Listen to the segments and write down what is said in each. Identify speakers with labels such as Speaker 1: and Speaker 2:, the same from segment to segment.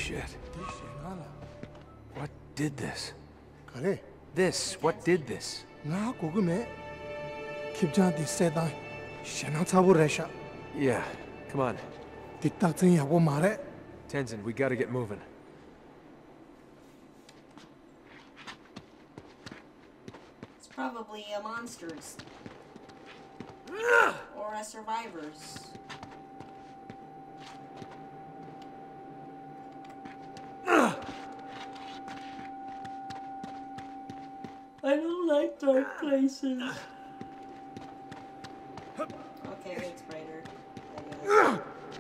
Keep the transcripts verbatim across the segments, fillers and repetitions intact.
Speaker 1: Shit. What did this? This, what did this?
Speaker 2: Yeah,
Speaker 1: come on. Tenzin, we gotta get moving.
Speaker 3: It's probably a monsters. Or a survivors. I don't like dark places. Okay, it's brighter. I guess.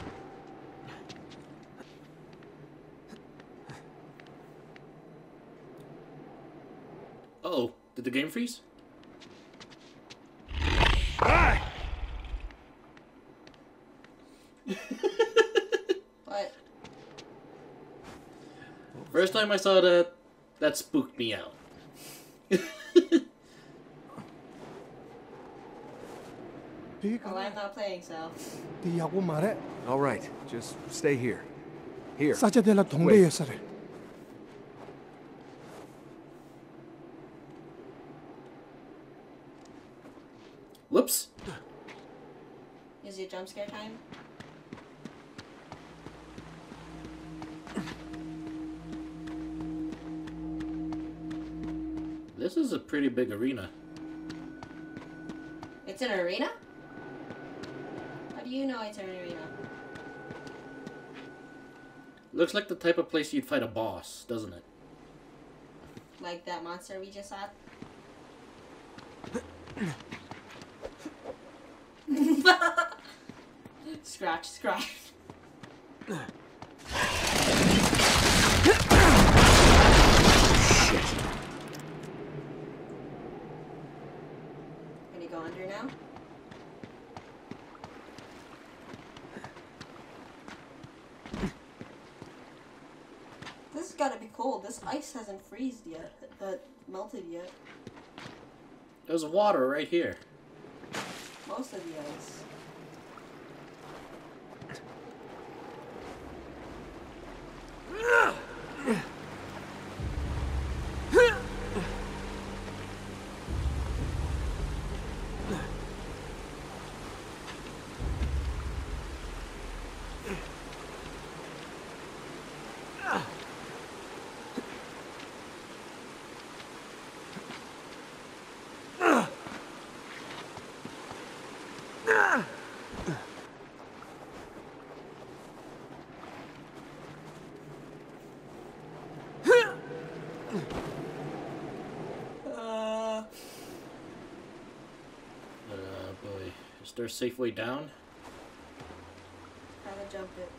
Speaker 4: Uh-oh, did the game freeze?
Speaker 3: What?
Speaker 4: First time I saw that, that spooked me out.
Speaker 3: Well, I'm not playing, so.
Speaker 1: All right, just stay here. Here.
Speaker 2: Wait.
Speaker 4: Whoops.
Speaker 3: Is it jump scare time?
Speaker 4: This is a pretty big arena.
Speaker 3: It's an arena? How do you know it's an arena?
Speaker 4: Looks like the type of place you'd fight a boss, doesn't it?
Speaker 3: Like that monster we just saw? Scratch, scratch. Can you go under now? This has gotta be cold. This ice hasn't freezed yet. Uh, melted yet.
Speaker 4: There's water right here.
Speaker 3: Most of the ice.
Speaker 4: Is there a safe way down?
Speaker 3: Try to jump it.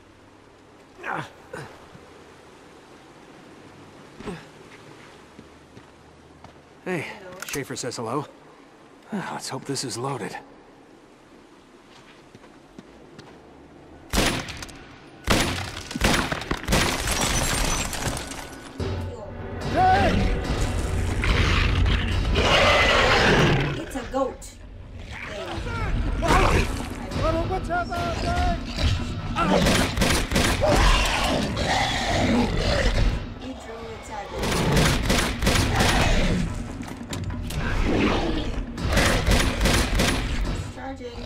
Speaker 1: Hey, Schaefer says hello. Let's hope this is loaded.
Speaker 3: It's a goat. He drew its aggro. Charging.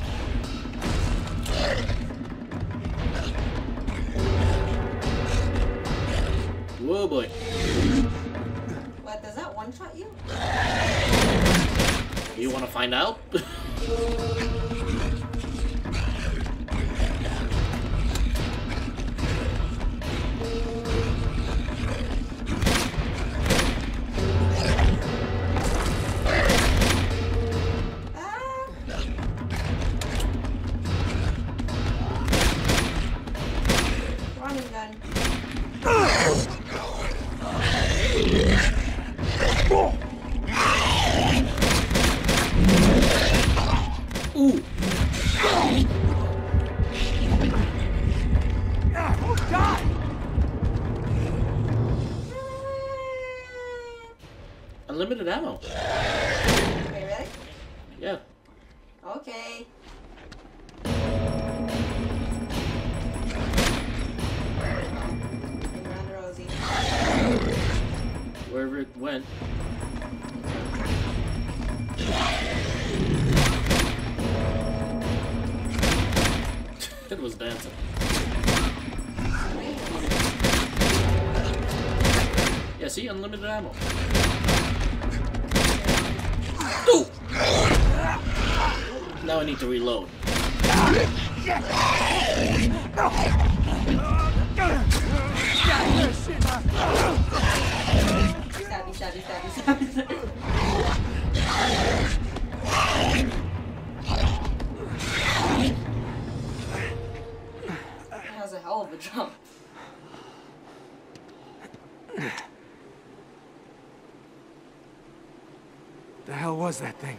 Speaker 4: Whoa, boy.
Speaker 3: What, does that one-shot you?
Speaker 4: You want to find out? Unlimited ammo.
Speaker 3: Wait, really?
Speaker 4: Yeah.
Speaker 3: Okay. Around
Speaker 4: where it went. It was dancing. Yeah, see? Unlimited ammo. Oh! Now I need to reload.
Speaker 3: Stabby, stabby, stabby, stabby, stabby. That was a hell of a jump.
Speaker 1: The hell was that thing?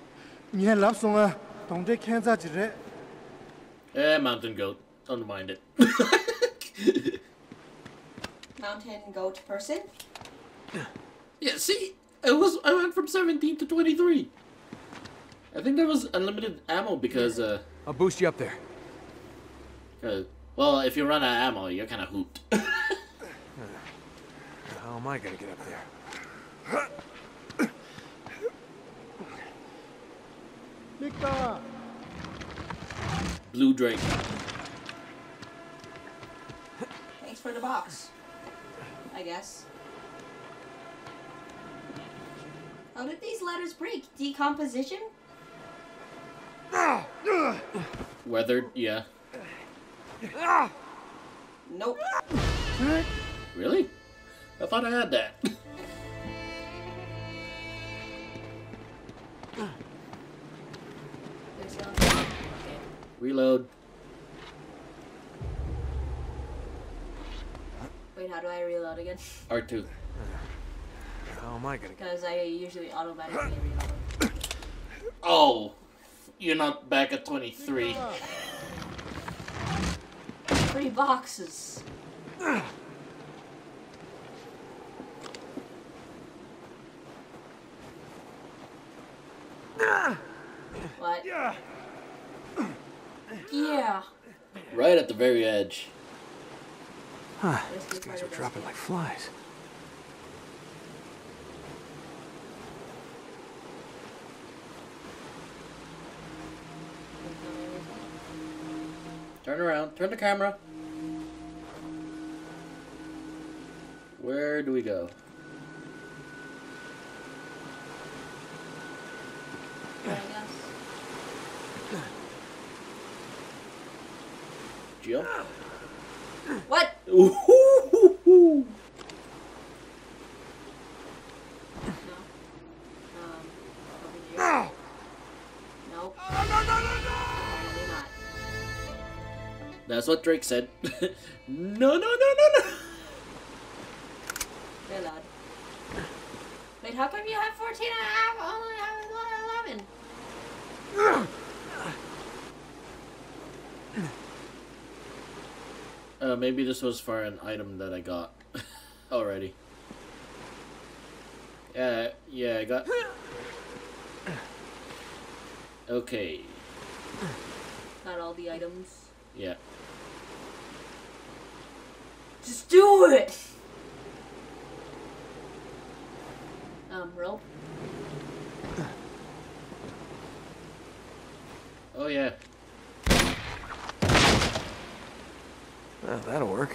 Speaker 4: Eh, mountain goat. Don't mind it.
Speaker 3: Mountain goat person?
Speaker 4: Yeah, see? It was I went from seventeen to twenty-three. I think there was unlimited ammo because uh
Speaker 1: I'll boost you up there.
Speaker 4: uh, well, if you run out of ammo, you're kind of hooped.
Speaker 1: How am I gonna get up there?
Speaker 4: Blue Drake.
Speaker 3: Thanks for the box. I guess. How did these letters break? Decomposition?
Speaker 4: Weathered, yeah.
Speaker 3: Nope.
Speaker 4: Really? I thought I had that.
Speaker 3: There's no- okay.
Speaker 4: Reload.
Speaker 3: Wait, how do I reload again?
Speaker 4: R two.
Speaker 1: How am I gonna get?
Speaker 3: Because I usually automatically reload.
Speaker 4: Oh, you're not back at twenty-three.
Speaker 3: Three boxes. What?
Speaker 1: Yeah.
Speaker 3: Yeah.
Speaker 4: Right at the very edge.
Speaker 1: Huh. These guys are dropping like flies.
Speaker 4: Turn around. Turn the camera. Where do we go?
Speaker 3: I guess.
Speaker 4: Jump.
Speaker 3: What?
Speaker 4: Ooh.
Speaker 3: No. Um, over here. Nope. Apparently not.
Speaker 4: That's what Drake said. No, no, no, no, no.
Speaker 3: Reload. Wait, how come you have fourteen and a half? I only have eleven.
Speaker 4: Uh, maybe this was for an item that I got already. Yeah, yeah, I got. Okay.
Speaker 3: Not all the items.
Speaker 4: Yeah.
Speaker 3: Just do it! Um, rope.
Speaker 4: Oh yeah.
Speaker 1: Well, that'll work.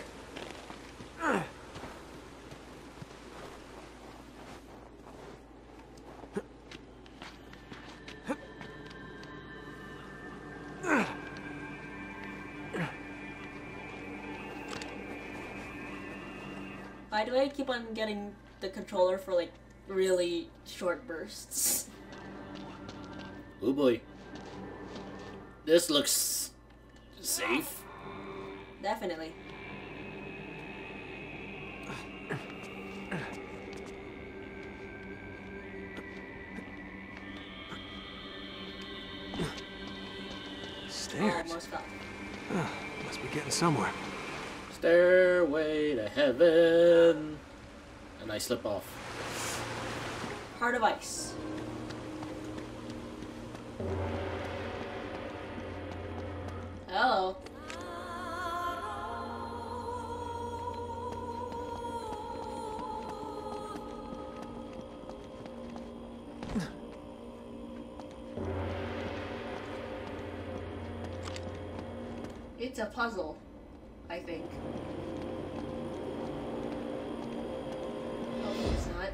Speaker 3: Why do I keep on getting the controller for like really short bursts?
Speaker 4: Oh boy. This looks safe.
Speaker 3: Definitely.
Speaker 1: Stairs.
Speaker 3: Almost got.
Speaker 1: Oh, must be getting somewhere.
Speaker 4: Stairway to heaven. And I slip off.
Speaker 3: Heart of ice. Hello. it's a puzzle, I think. Oh, it's not.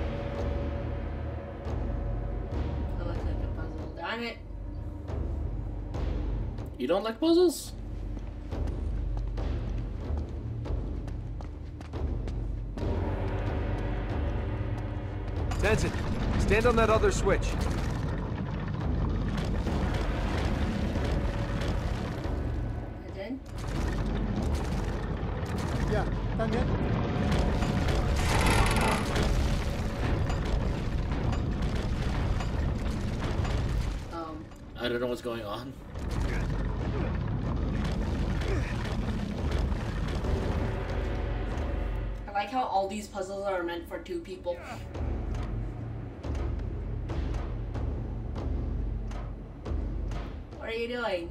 Speaker 3: Oh, looks like a puzzle. Darn it.
Speaker 4: You don't like puzzles?
Speaker 1: Denson, stand on that other switch.
Speaker 3: And then?
Speaker 2: Yeah, done yet?
Speaker 3: Um,
Speaker 4: I don't know what's going on.
Speaker 3: I like how all these puzzles are meant for two people. What are you doing?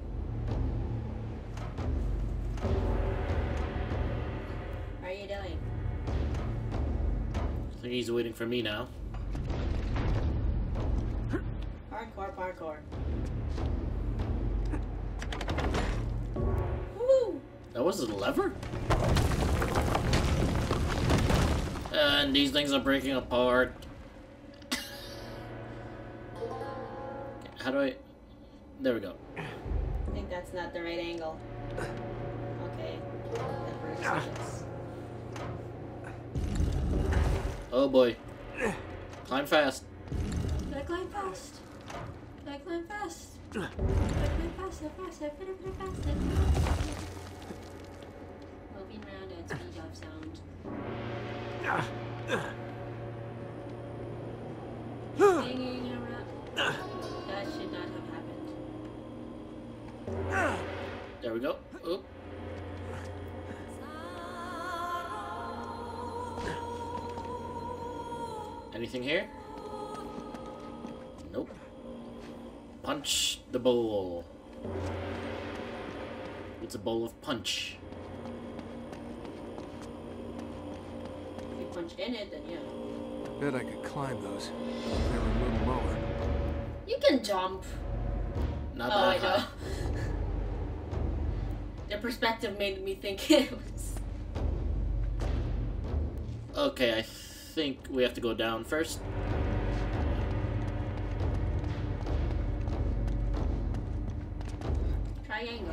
Speaker 3: What are you doing?
Speaker 4: I think he's waiting for me now.
Speaker 3: Parkour, parkour. Woo!
Speaker 4: That was a lever? And these things are breaking apart. How do I... There we go.
Speaker 3: I think that's not the right angle. Okay. That works.
Speaker 4: Oh boy. Climb fast.
Speaker 3: Did I climb fast? Did I climb fast? Did I climb fast? So fast? I better climb fast. Moving around at speed of sound. Hanging around. That should not have happened.
Speaker 4: There we go. Oop. Anything here? Nope. Punch the bowl. It's a bowl of punch.
Speaker 3: If you punch in it, then yeah.
Speaker 1: Bet I could climb those. They were a little lower.
Speaker 3: You can jump.
Speaker 4: Not
Speaker 3: Oh, I
Speaker 4: that
Speaker 3: know.
Speaker 4: high.
Speaker 3: The perspective made me think it was.
Speaker 4: Okay, I think we have to go down first.
Speaker 3: Triangle.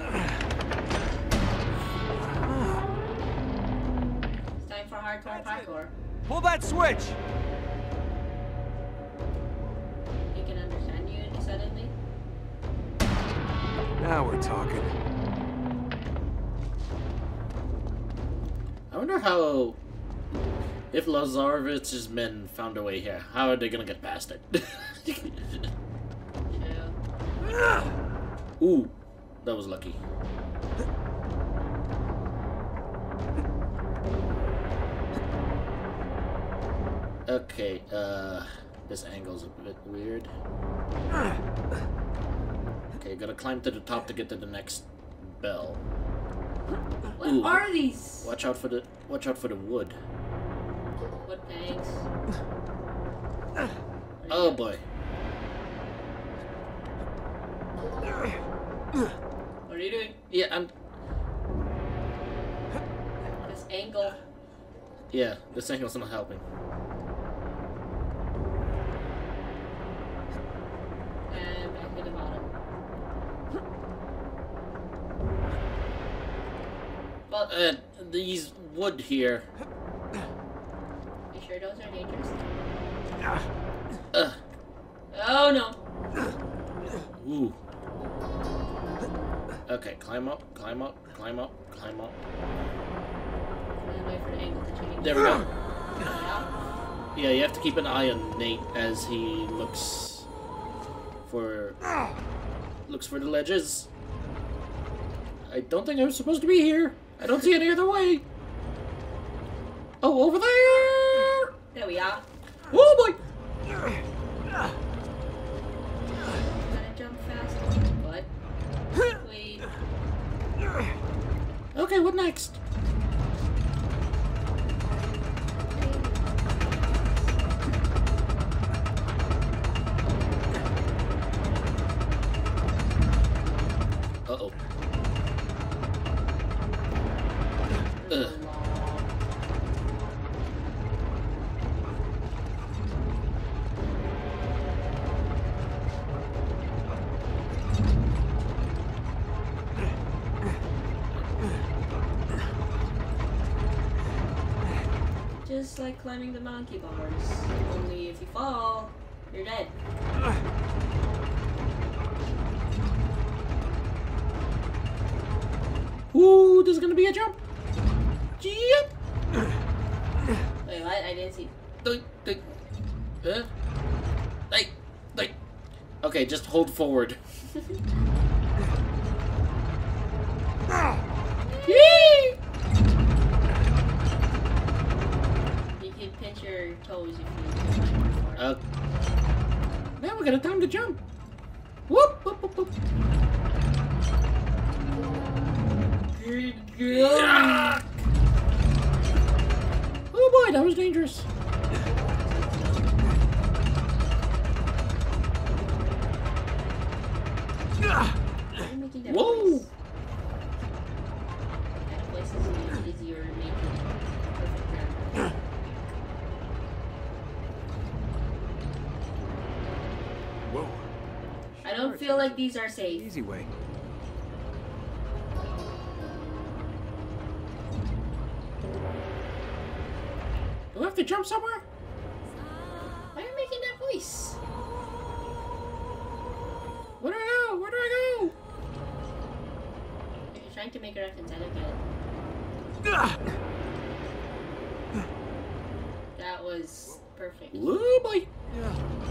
Speaker 3: It's time for hardcore parkour.
Speaker 1: Pull that switch!
Speaker 3: He can understand you suddenly.
Speaker 1: Now we're talking.
Speaker 4: I wonder how... If Lazarevich's men found a way here, how are they gonna get past it?
Speaker 3: True.
Speaker 4: Ooh, that was lucky. Okay, uh, this angle's a bit weird. Okay, gotta climb to the top to get to the next bell.
Speaker 3: What
Speaker 4: Ooh.
Speaker 3: are these?
Speaker 4: Watch out for the watch out for the wood.
Speaker 3: What thanks?
Speaker 4: Oh boy.
Speaker 3: What are you doing?
Speaker 4: Yeah, I'm
Speaker 3: This angle.
Speaker 4: yeah, this angle's not helping.
Speaker 3: And back to the bottom. But
Speaker 4: Uh, these wood here.
Speaker 3: you sure those are dangerous?
Speaker 4: Uh,
Speaker 3: Oh no!
Speaker 4: ooh. Okay, climb up, climb up, climb up, climb up.
Speaker 3: And then wait for the angle to change.
Speaker 4: There we go.
Speaker 3: Yeah.
Speaker 4: Yeah, you have to keep an eye on Nate as he looks for looks for the ledges. I don't think I'm supposed to be here. I don't see any other way. Oh, over there!
Speaker 3: There we are.
Speaker 4: Oh boy!
Speaker 3: Gotta jump fast, but wait.
Speaker 4: Okay, what next? Uh-oh. Ugh.
Speaker 3: Just like climbing the monkey bars. Only if you fall, you're dead.
Speaker 4: Ooh, there's gonna be a jump. Yep.
Speaker 3: Wait, what? I didn't see.
Speaker 4: Ding, ding. Uh, ding, ding. Okay, just hold forward. Yee!
Speaker 3: You can pinch your toes if you climb for it.
Speaker 4: Uh, now we got a time to jump. Whoop, whoop, whoop, whoop.
Speaker 3: Good
Speaker 4: Yeah. Oh boy, that was dangerous.
Speaker 3: I'm making that
Speaker 4: Whoa!
Speaker 3: place. That place is easier to make it perfect ground.
Speaker 1: Whoa.
Speaker 3: I don't feel like these are safe.
Speaker 1: Easy way.
Speaker 4: Do I have to jump somewhere?
Speaker 3: Why are you making that voice?
Speaker 4: Where do I go? Where do I go?
Speaker 3: Are you trying to make a reference? I don't get it.
Speaker 1: Ah!
Speaker 3: That was perfect.
Speaker 4: Woo boy.
Speaker 1: Yeah.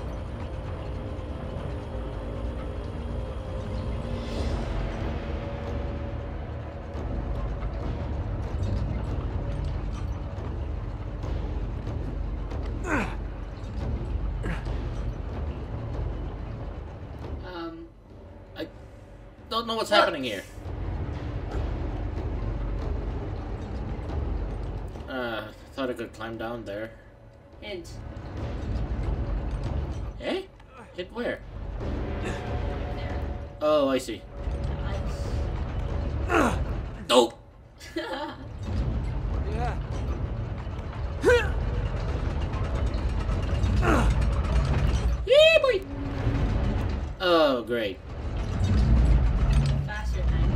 Speaker 3: Um,
Speaker 4: I don't know what's
Speaker 3: What?
Speaker 4: happening here. Uh, thought I could climb down there.
Speaker 3: hint.
Speaker 4: Eh? Hit where?
Speaker 3: There.
Speaker 4: Oh, I see.
Speaker 3: Nice.
Speaker 4: Oh!
Speaker 1: Yeah.
Speaker 4: Yeah, boy! Oh, great.
Speaker 3: Faster time.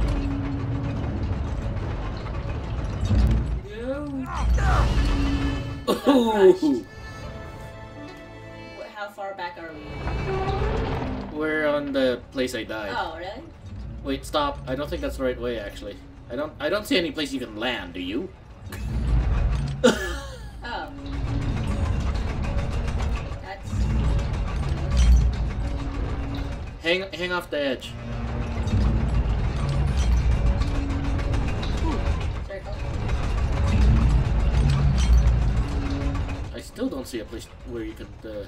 Speaker 3: No.
Speaker 4: Ooh.
Speaker 3: Wh- How far back are we?
Speaker 4: We're on the place I died.
Speaker 3: Oh, really?
Speaker 4: Wait, stop. I don't think that's the right way, actually. I don't I don't see any place you can land, do you?
Speaker 3: Oh. That's...
Speaker 4: hang hang off the edge.
Speaker 3: Circle.
Speaker 4: I still don't see a place where you could uh...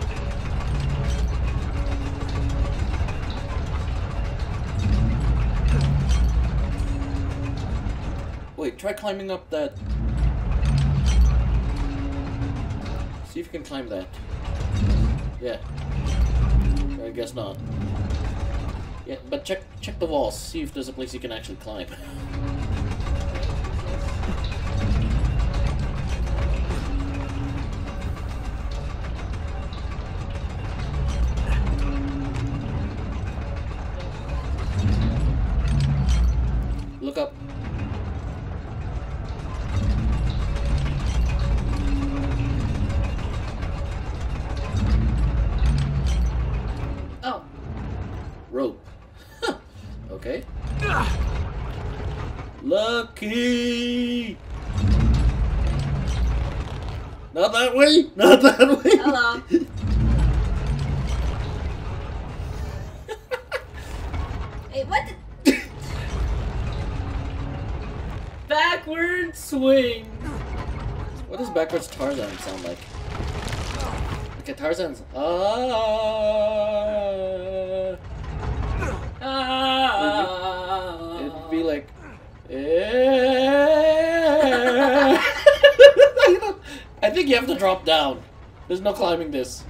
Speaker 4: Wait, try climbing up that. See if you can climb that. Yeah. I guess not. Yeah, but check check the walls. See if there's a place you can actually climb. Look up.
Speaker 3: Oh.
Speaker 4: Rope. Huh. Okay. Lucky. Not that way. Not that way.
Speaker 3: Hello. Hey, what the... Backward swing.
Speaker 4: What does backwards Tarzan sound like? Like a Tarzan's. Ah.
Speaker 3: Ah.
Speaker 4: It'd be like. Eh. I think you have to drop down. There's no climbing this.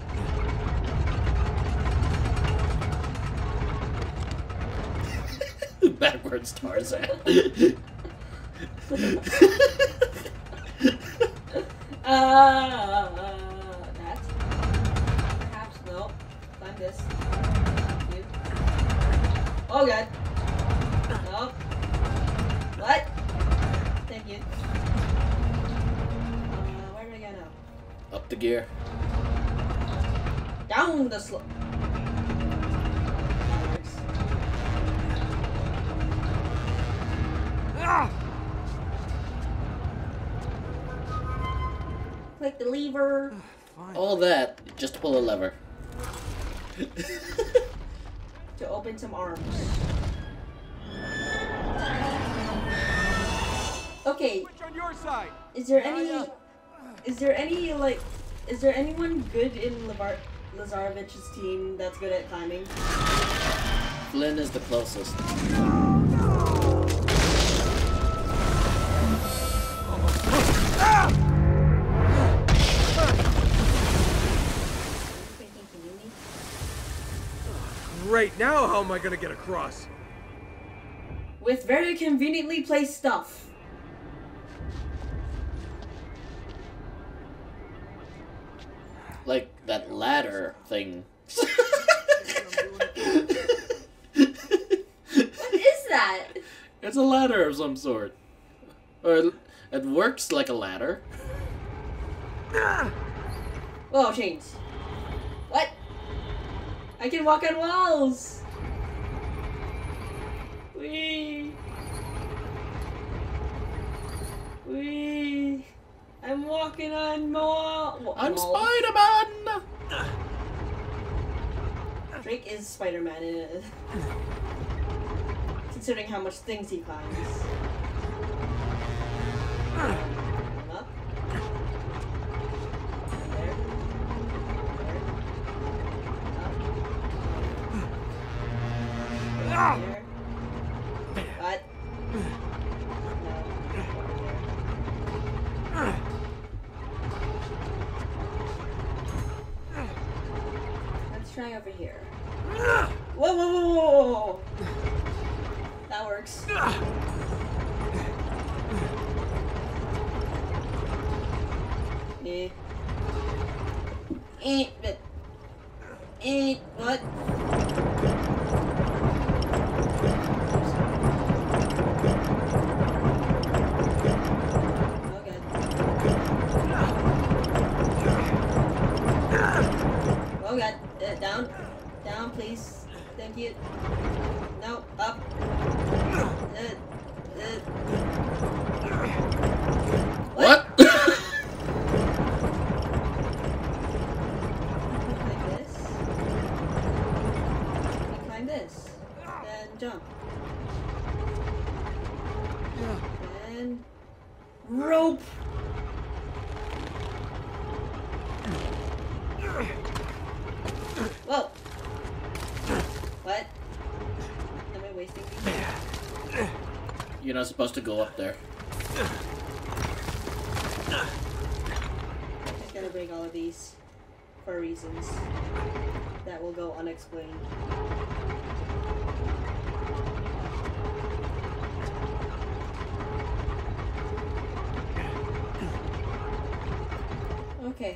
Speaker 4: Backwards Tarzan.
Speaker 3: uh, that. Perhaps, no. Climb this. Thank you. Oh god. No. What? Thank you. Uh, where do I go now?
Speaker 4: Up the gear.
Speaker 3: Down the slope. Click the lever.
Speaker 4: All that just to pull a lever.
Speaker 3: To open some arms. Okay.
Speaker 1: Switch on your side.
Speaker 3: Is there any? Is there any like? Is there anyone good in Lavar Lazarevich's team that's good at climbing?
Speaker 4: Flynn is the closest.
Speaker 1: Great, now how am I gonna get across?
Speaker 3: With very conveniently placed stuff.
Speaker 4: Like that ladder thing.
Speaker 3: What is that?
Speaker 4: It's a ladder of some sort. Or it works like a ladder.
Speaker 3: Oh, chains. What? I can walk on walls. Wee. Wee. I'm walking on wall.
Speaker 4: I'm
Speaker 3: walls.
Speaker 4: Spider-Man!
Speaker 3: Drake is Spider-Man in it. Considering how much things he climbs. Up. There. There. Up. There. What? No. Let's try over here. Whoa, whoa, whoa, whoa, whoa! That works. Eh. Eh, but. Eh, what? Oh god, uh, down, down please, thank you. No, up. Uh, uh.
Speaker 4: What?
Speaker 3: Like this. And climb this. Then jump. And rope. Whoa! What? Am I wasting these?
Speaker 4: You're not supposed to go up there.
Speaker 3: I'm just gonna break all of these for reasons that will go unexplained. Okay.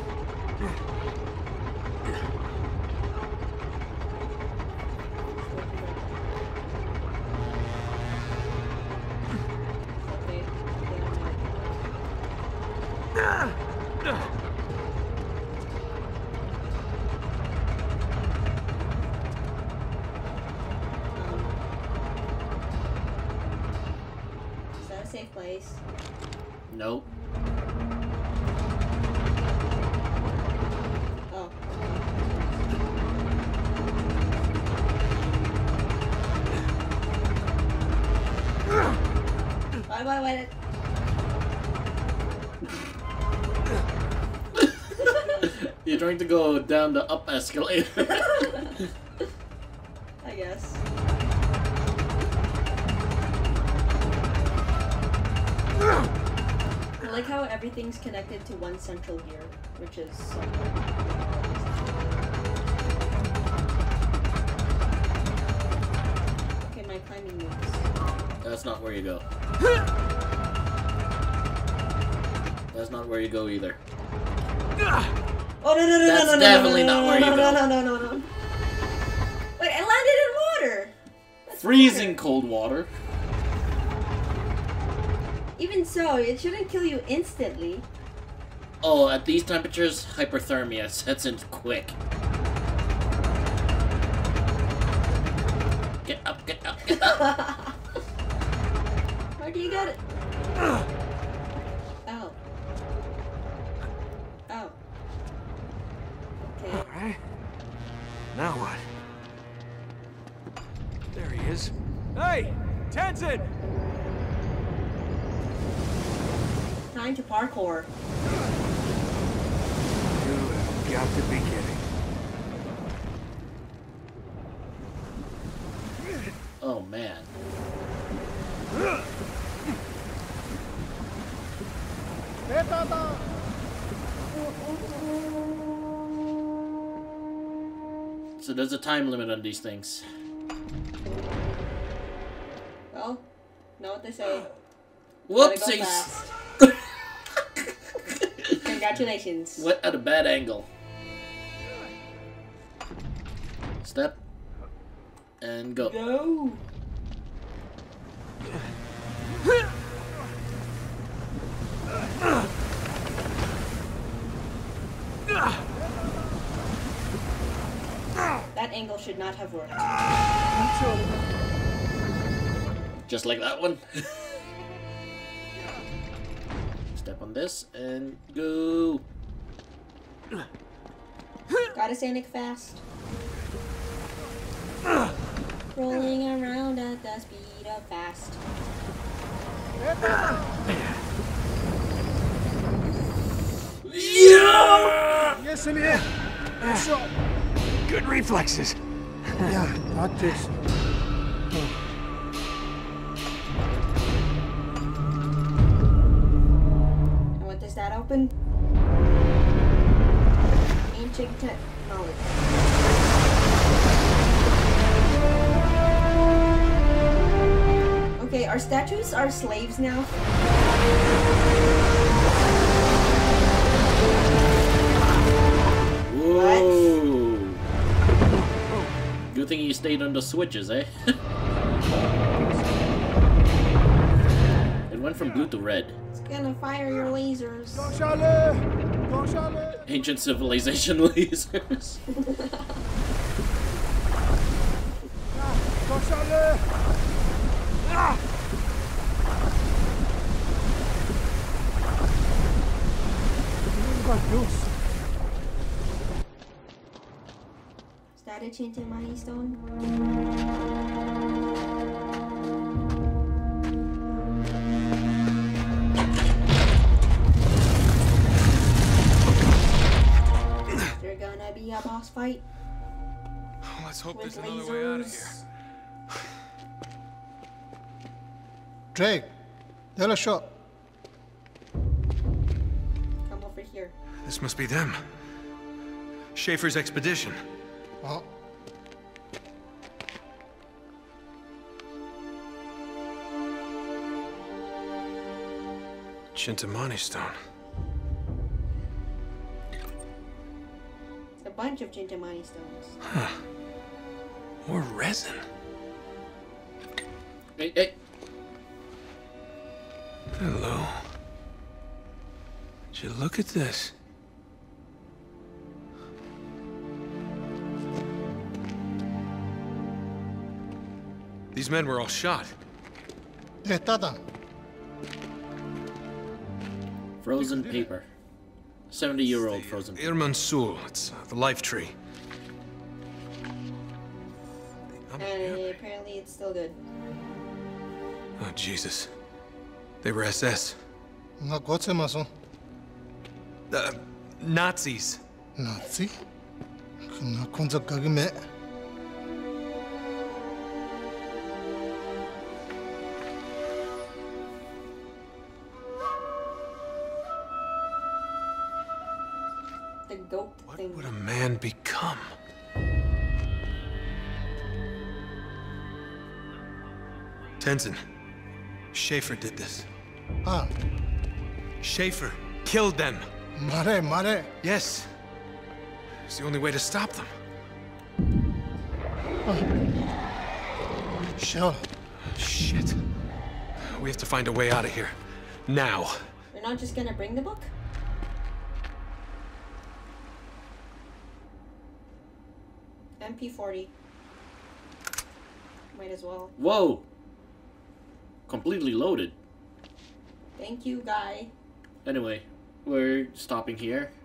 Speaker 3: Is that a safe place?
Speaker 4: Nope.
Speaker 3: Oh. Bye bye, wait.
Speaker 4: You're trying to go down the up escalator.
Speaker 3: I guess. I like how everything's connected to one central gear, which is so okay, my climbing moves.
Speaker 4: That's not where you go. not where you go either.
Speaker 3: Oh no no no
Speaker 4: That's
Speaker 3: no no
Speaker 4: definitely
Speaker 3: no
Speaker 4: not
Speaker 3: no
Speaker 4: where
Speaker 3: no
Speaker 4: you
Speaker 3: no
Speaker 4: go.
Speaker 3: no no no no. Wait, I landed in water. That's
Speaker 4: Freezing
Speaker 3: water.
Speaker 4: cold water.
Speaker 3: Even so, it shouldn't kill you instantly.
Speaker 4: Oh, at these temperatures, hyperthermia sets in quick. Get up, get up, get up!
Speaker 3: Where do you get it? Oh. Oh. Okay.
Speaker 1: Alright. Now what? There he is. Hey! Tenzin!
Speaker 3: Time to parkour.
Speaker 1: You have got to be kidding.
Speaker 4: Oh man. So there's a time limit on these things.
Speaker 3: Well, know what they say.
Speaker 4: Whoopsies!
Speaker 3: Congratulations.
Speaker 4: What at a bad angle. Step. And go.
Speaker 3: Go. That angle should not have worked.
Speaker 4: Just like that one. Step on this and go.
Speaker 3: Gotta say Nick fast. Rolling around at the speed of fast.
Speaker 4: Yeah!
Speaker 2: Yes, in here. Shot.
Speaker 1: Good reflexes.
Speaker 2: Yeah, not this.
Speaker 3: And what does that open? Ancient technology. Okay, our statues are slaves now.
Speaker 4: Whoa! Good thing you stayed on the switches, eh? It went from blue to red.
Speaker 3: It's gonna fire your lasers.
Speaker 2: Go, Charlie. Go, Charlie.
Speaker 4: Ancient civilization lasers.
Speaker 2: Go, Charlie. Ah.
Speaker 3: Is that a Chinta Money Stone? Is there gonna be a boss fight?
Speaker 1: Let's hope
Speaker 3: With
Speaker 1: there's another way out of
Speaker 3: lasers?
Speaker 1: here.
Speaker 2: Drake, they'll shot.
Speaker 3: Come over here.
Speaker 1: This must be them. Schaefer's expedition.
Speaker 2: Oh.
Speaker 1: Chintamani stone.
Speaker 3: It's a bunch of Chinta Money Stones.
Speaker 1: Huh. Or resin.
Speaker 4: Hey, hey.
Speaker 1: Hello. Would you look at this? These men were all shot.
Speaker 2: Hey, Tata.
Speaker 4: Frozen paper. seventy-year-old frozen paper.
Speaker 1: Irman Sul. It's uh, the life tree.
Speaker 3: And apparently it's still good.
Speaker 1: Oh, Jesus. They were S S.
Speaker 2: Nga gotse maso.
Speaker 1: Uh, Nazis.
Speaker 2: Nazi. Nga konza kagime.
Speaker 3: The goat
Speaker 1: What
Speaker 3: thing.
Speaker 1: would a man become? Tenzin. Schaefer did this.
Speaker 2: Ah,
Speaker 1: Schaefer killed them.
Speaker 2: 말해, 말해.
Speaker 1: Yes. It's the only way to stop them.
Speaker 2: Sure.
Speaker 1: Shit. We have to find a way out of here. Now.
Speaker 3: You're not just gonna bring the book? M P forty. Might as well.
Speaker 4: Whoa! Completely loaded.
Speaker 3: Thank you, guy.
Speaker 4: Anyway, we're stopping here.